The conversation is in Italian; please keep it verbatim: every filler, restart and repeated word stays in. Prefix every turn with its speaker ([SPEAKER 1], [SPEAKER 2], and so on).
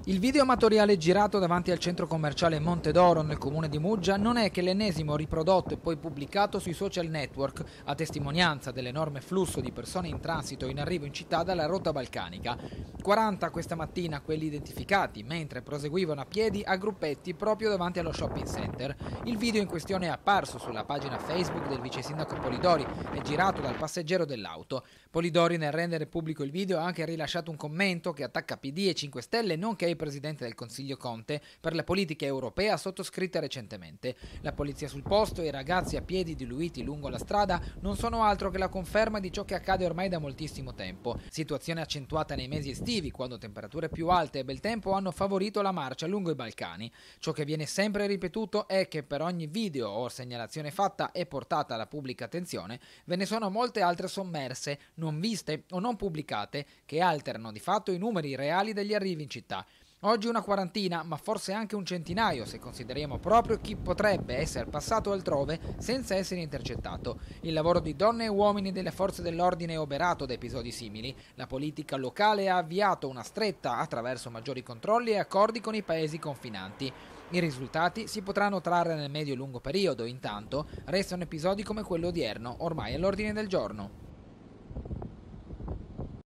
[SPEAKER 1] Il video amatoriale girato davanti al centro commerciale Monte d'Oro nel comune di Muggia non è che l'ennesimo riprodotto e poi pubblicato sui social network a testimonianza dell'enorme flusso di persone in transito in arrivo in città dalla rotta balcanica. quaranta questa mattina quelli identificati mentre proseguivano a piedi a gruppetti proprio davanti allo shopping center. Il video in questione è apparso sulla pagina Facebook del vice sindaco Polidori e girato dal passeggero dell'auto. Polidori, nel rendere pubblico il video, ha anche rilasciato un commento che attacca P D e cinque Stelle nonché il presidente del Consiglio Conte per la politica europea sottoscritta recentemente. La polizia sul posto e i ragazzi a piedi diluiti lungo la strada non sono altro che la conferma di ciò che accade ormai da moltissimo tempo. Situazione accentuata nei mesi estivi, quando temperature più alte e bel tempo hanno favorito la marcia lungo i Balcani. Ciò che viene sempre ripetuto è che per ogni video o segnalazione fatta e portata alla pubblica attenzione ve ne sono molte altre sommerse, non viste o non pubblicate, che alterano di fatto i numeri reali degli arrivi in città. Oggi una quarantina, ma forse anche un centinaio se consideriamo proprio chi potrebbe essere passato altrove senza essere intercettato. Il lavoro di donne e uomini delle forze dell'ordine è oberato da episodi simili. La politica locale ha avviato una stretta attraverso maggiori controlli e accordi con i paesi confinanti. I risultati si potranno trarre nel medio e lungo periodo, intanto restano episodi come quello odierno, ormai all'ordine del giorno.